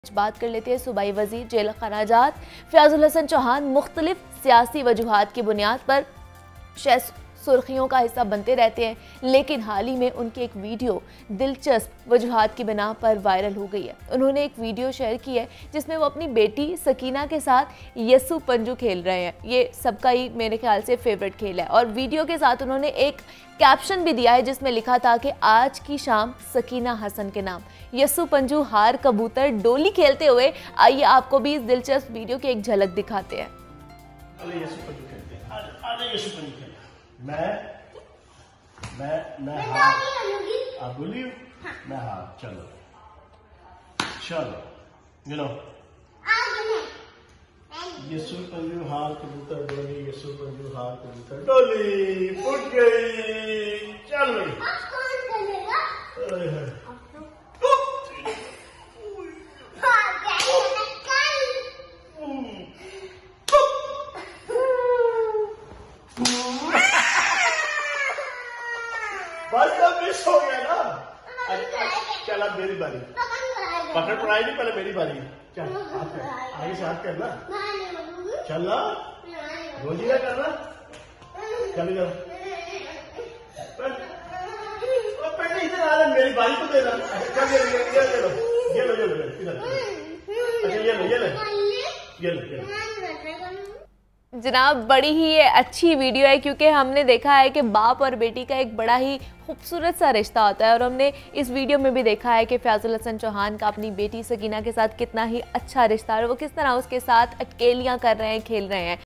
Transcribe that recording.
बात कर लेते हैं सूबाई वजीर जेल खराजात फयाजुल हसन चौहान मुख्तलिफ सियासी वजूहात की बुनियाद पर सुर्खियों का हिस्सा बनते रहते हैं, लेकिन हाल ही में उनकी एक वीडियो दिलचस्प वजूहात की बिना पर वायरल हो गई है। उन्होंने एक वीडियो शेयर की है जिसमें वो अपनी बेटी सकीना के साथ यस्सू पंजू खेल रहे हैं। ये सबका ही मेरे ख्याल से फेवरेट खेल है और वीडियो के साथ उन्होंने एक कैप्शन भी दिया है जिसमें लिखा था कि आज की शाम सकीना हसन के नाम। यस्सू पंजू हार कबूतर डोली खेलते हुए आइए आपको भी इस दिलचस्प वीडियो की एक झलक दिखाते हैं। मैं हार आप बोलिए मैं हार चलो यस्सू पंजू हार कबूतर डोली यस्सू पंजू हार कबूतर डोली फुट गई चल बस अब मिस हो गया ना। चल अब मेरी बारी पकड़ पड़ाई नहीं, पहले मेरी बारी। चल हाथ कर आगे से हाथ करना। चल ना रोजी का करना। चल इधर पहले इधर आ रहा, मेरी बारी को दे रहा। चल ये लो इधर। अच्छा ये लो जनाब, बड़ी ही ये अच्छी वीडियो है क्योंकि हमने देखा है कि बाप और बेटी का एक बड़ा ही खूबसूरत सा रिश्ता होता है और हमने इस वीडियो में भी देखा है कि फयाजुल हसन चौहान का अपनी बेटी सकीना के साथ कितना ही अच्छा रिश्ता है और वो किस तरह उसके साथ अटकेलियां कर रहे हैं, खेल रहे हैं।